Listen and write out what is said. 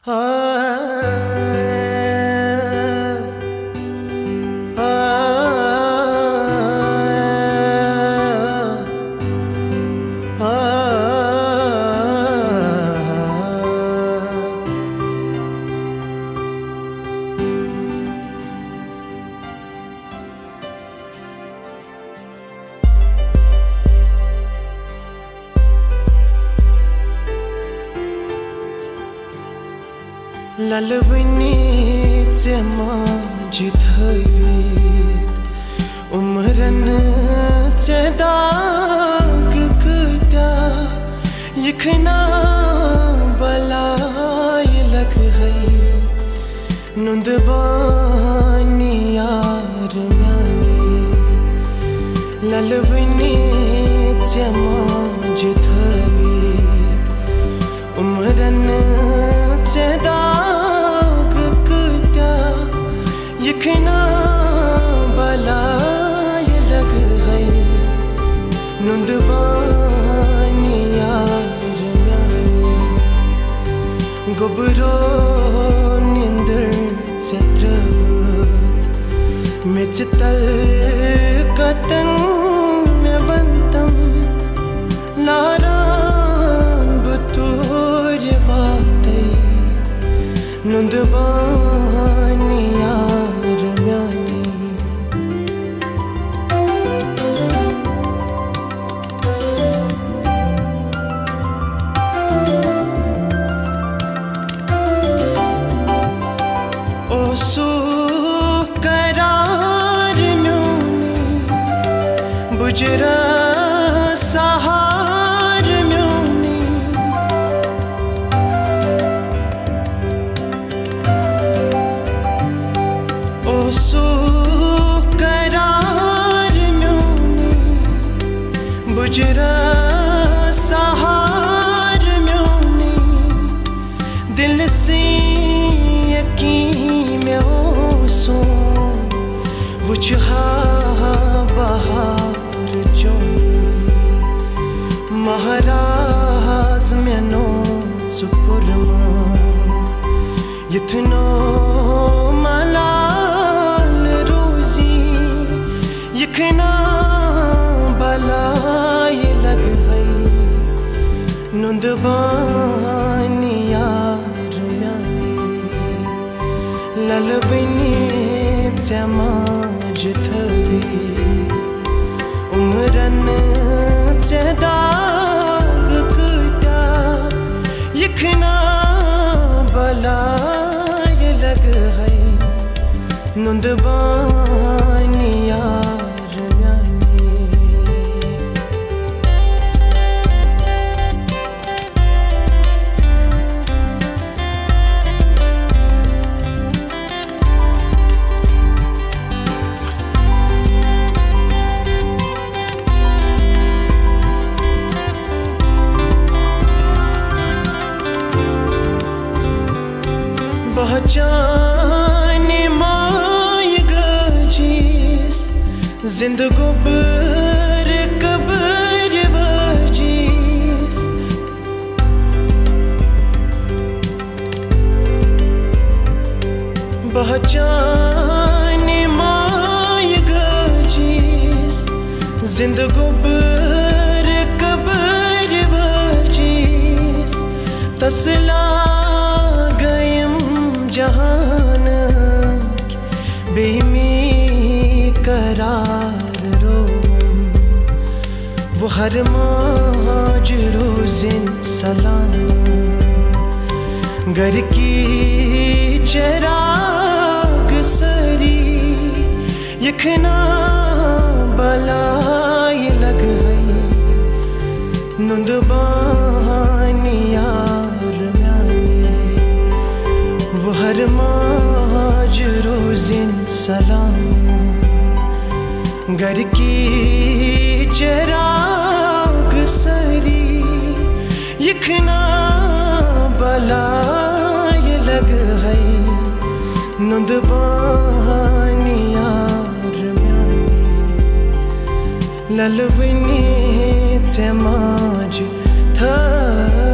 ललवणीचे माझी थैवीत उमरनचे दाग कत्या यखना बलाय लग है नुंदबानी यार म्यानी ललवणीचे माझी थैवीत उमरनचे दाग यखना बलाय लग है नुंदबानी यार म्यानी गोबरो निंदर चत्रवत मिचतल कतन में वंतम लारान बतूर वाते नुंदबानी यार म्यानी ओ सु करार म्योनी बुजरा सहार म्योनी ओ सु करार म्योनी बुजरा सहार म्योनी दिल से यकीन में ओ सो वुचहा बहार जोनी महाराज में नो चुकुरमा यथनो मलाल रोजी यखना बलाय लग है नुंदबानी यार म्यानी ललवणीचे माझी थैवीत उमरनचे दाग कत्या यखना बलाय लग है नुंदबानी यार म्यानी पहचाने माय गजीस जिंदगो बर कबर वजीस पहचाने माय गजीस जिंदगो बर कबर वजीस तसला जहान बेमी करार रो वो हर माज रोज़िन सलाम घर की चराग सरी यखना बलाय लग है नुंदबानी यार वो हर माज रोज़िन सलाम घर की चराग सरी यखना बलाय लग है नुंदबानी यार म्यानी ललवणीचे माझी थैवीत